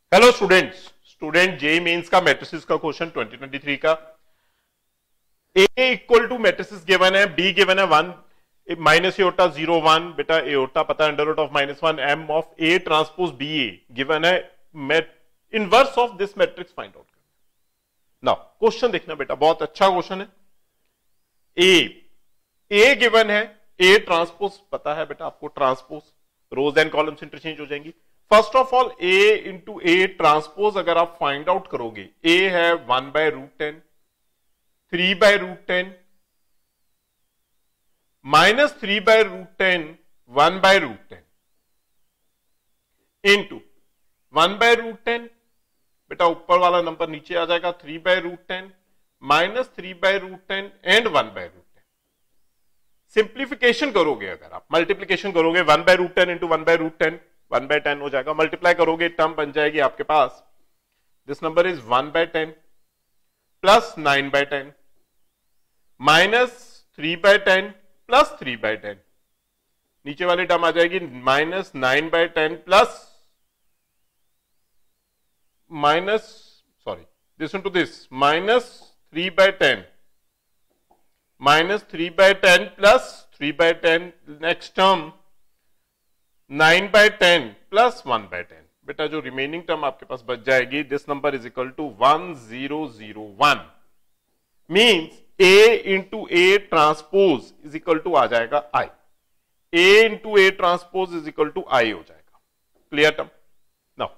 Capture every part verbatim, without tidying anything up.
Hello students, student JEE Mains का matrices का question twenty twenty three का A equal to matrices given है, B given है one minus iota zero one, बेटा iota पता है under root of minus one M of A transpose B A given है, inverse of this matrix find out करना। Now question देखना बेटा, बहुत अच्छा क्वेश्चन है। ए ए गिवन है, ए ट्रांसपोज पता है बेटा आपको, transpose rows and columns interchange हो जाएंगी। First of all A into A transpose अगर आप फाइंड आउट करोगे, ए है one by root ten, three by root ten minus three by root ten, one by root ten into one by root ten, बेटा ऊपर वाला number नीचे आ जाएगा, three by root ten minus three by root ten and one by root ten. Simplification करोगे अगर आप, multiplication करोगे, one by root ten into one by root ten, one by ten हो जाएगा, मल्टीप्लाई करोगे टर्म बन जाएगी आपके पास, this number is one by ten plus nine by ten minus three by ten plus three by ten, नीचे वाली term आ जाएगी minus nine by ten plus minus sorry this into this minus three by ten minus three by ten plus three by ten, next term nine by ten plus one by ten, बेटा जो remaining term आपके पास बच जाएगी, this number is equal to one zero zero one, means A into A transpose is equal to आ जाएगा I, A into A transpose is equal to I हो जाएगा। Clear term? Now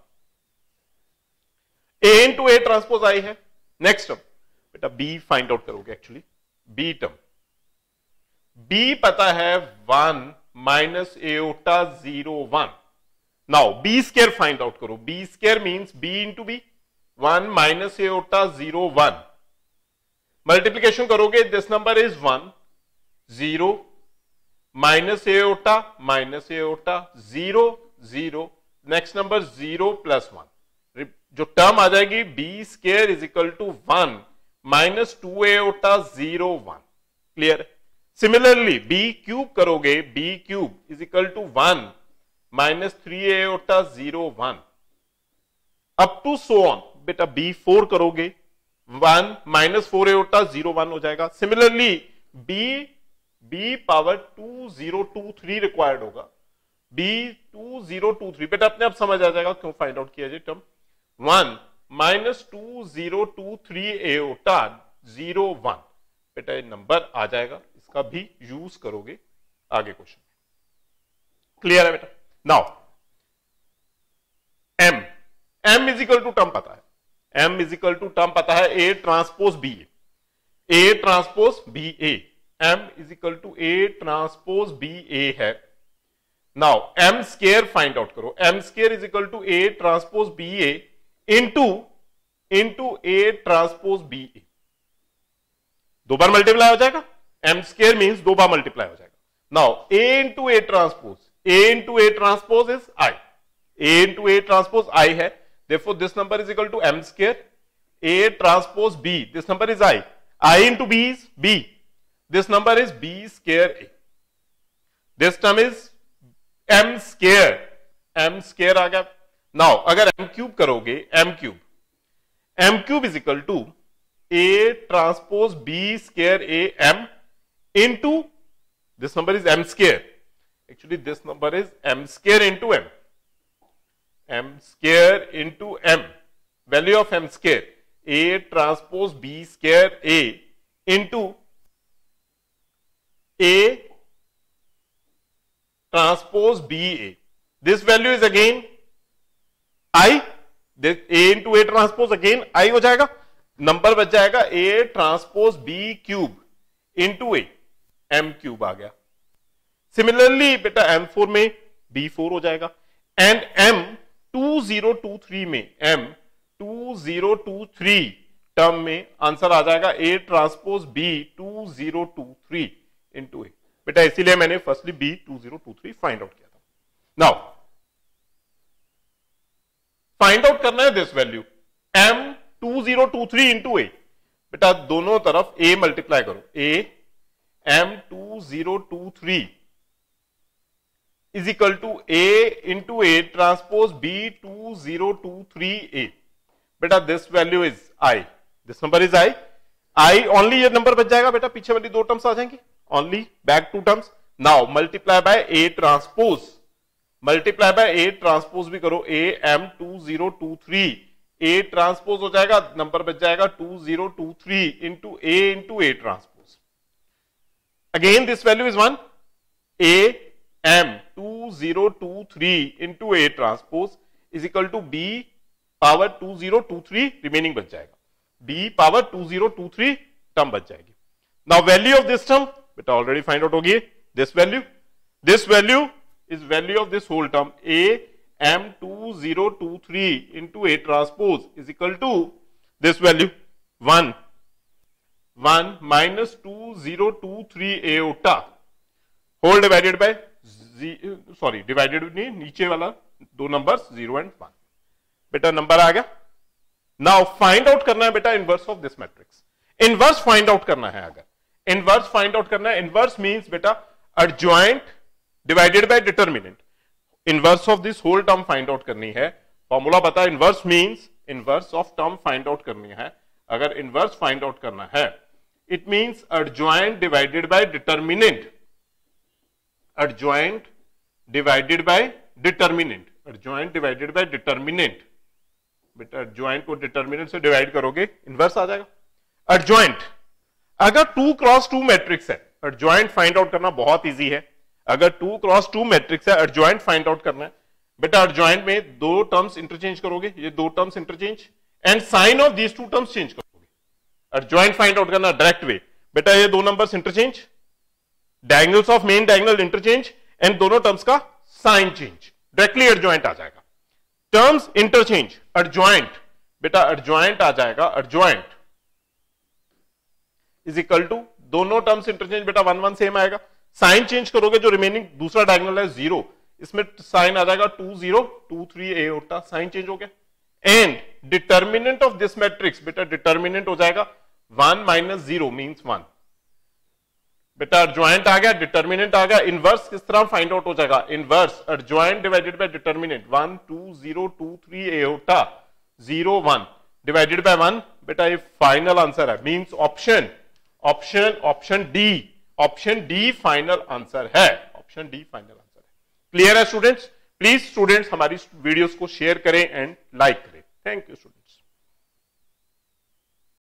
A into A transpose I है, next term बेटा B find out करोगे, actually B term, B पता है one minus iota zero one. Now B square find out करो, B square means B into B, one minus iota zero one, multiplication करोगे this number is one, zero minus iota minus iota zero zero, next number zero plus one, जो term आ जाएगी B square is equal to one minus two iota zero one. Clear? Similarly B cube करोगे, B cube is equal to one minus three iota zero one, up to so on, बेटा B four करोगे, one minus four iota zero one हो जाएगा। Similarly B B power two zero two three required होगा, B two zero two three, बेटा अपने आप समझ आ जाएगा क्यों फाइंड आउट किया जाए term, one minus two zero two three iota zero one, बेटा ये नंबर आ जाएगा, इसका भी यूज करोगे आगे क्वेश्चन। क्लियर है बेटा? Now M, M is equal to term पता है, M is equal to term पता है, A transpose B A, A transpose B A, M is equal to A transpose B A है। Now M square find out करो, M square is equal to A transpose B A into into A transpose B A, दो बार multiply हो जाएगा, M square means दो बार multiply हो जाएगा। Now A into A transpose, A into A transpose is I, A into A transpose I है, therefore this number is equal to m square, a transpose b, this number is i, i into b is b, this number is b square a, this term is m square, m square आ गया। Now अगर m cube करोगे, m cube, m cube is equal to a transpose b square a m into this number is m square, actually this number is m square into m, m square into m, value of m square, a transpose b square a into a transpose b a, this value is again i, this a into a transpose again i हो जाएगा, number बच जाएगा a transpose b cube into a, m cube आ गया। Similarly बेटा m four में b four हो जाएगा, and m two zero two three में, m two zero two three term में आंसर आ जाएगा a transpose b two zero two three into A, बेटा इसीलिए मैंने firstly b two zero two three find out किया था। नाउ फाइंड आउट करना है this value m two zero two three into A, बेटा दोनों तरफ a मल्टीप्लाई करो, a m two zero two three is equal to A into A transpose B two zero two three A. बेटा this value is I, this number is I, I only ये number बच जाएगा बेटा, पीछे वाली दो terms आ जाएंगी, only back two terms. Now multiply by A transpose, multiply by A transpose भी करो, A M two zero two three, A transpose हो जाएगा, नंबर बच जाएगा two zero two three into A into A transpose. Again this value is one, A M two zero two three into A transpose is equal to B power two zero two three, remaining बच जाएगा, B power two zero two three term बच जाएगी। Now value of this term बेटा already find out होगी, this value, this value is value of this whole term a m two zero two three into a transpose is equal to this value one, one minus two zero two three aota whole divided by z, sorry divided नहीं, नीचे वाला दो numbers zero and one. बेटा number आ गया। Now find out करना है बेटा inverse of this matrix, inverse find out करना है। अगर इनवर्स फाइंड आउट करना है, इनवर्स मींस बेटा adjoint divided by determinant, inverse of this whole term find out करनी है। फॉर्मूला पता है, inverse means inverse of term find out करनी है। अगर इनवर्स फाइंड आउट करना है, it means adjoint divided by determinant, adjoint divided by determinant, adjoint divided by determinant. बेटा एडजॉइंट को डिटर्मिनेंट से डिवाइड करोगे, इनवर्स आ जाएगा। एडजॉइंट, अगर टू क्रॉस टू मैट्रिक्स है, एडजॉइंट फाइंड आउट करना बहुत इजी है। अगर टू क्रॉस टू मैट्रिक्स है, एडजॉइंट फाइंड आउट करना है बेटा, एडजॉइंट में दो टर्म्स इंटरचेंज करोगे, ये दो terms interchange and sign of these two terms change करोगे। एडजॉइंट फाइंड आउट करना डायरेक्ट वे, बेटा ये दो numbers interchange, diagonals of main diagonal interchange and दोनों टर्म्स का साइन चेंज, डायरेक्टली एडजॉइंट आ जाएगा। टर्म्स इंटरचेंज, एडजॉइंट बेटा एडजॉइंट आ जाएगा, एडजॉइंट इज इक्वल टू दोनों टर्म्स इंटरचेंज बेटा वन वन सेम आएगा। साइन चेंज करोगे, जो रिमेनिंग दूसरा डायगोनल है जीरो, इसमें साइन आ जाएगा two zero two three iota, sign change हो गया। And determinant of this matrix बेटा, डिटर्मिनेंट हो जाएगा one minus zero means one. बेटा एडजॉइंट आ गया, डिटर्मिनेंट आ गया। इनवर्स किस तरह फाइंड आउट हो जाएगा, inverse adjoint divided by determinant, one two zero two three iota zero one divided by one. बेटा ये फाइनल आंसर है, means option option option D, option D final answer है, option D final answer है। Clear है students? Please students हमारी videos को share करें and like करें। Thank you students.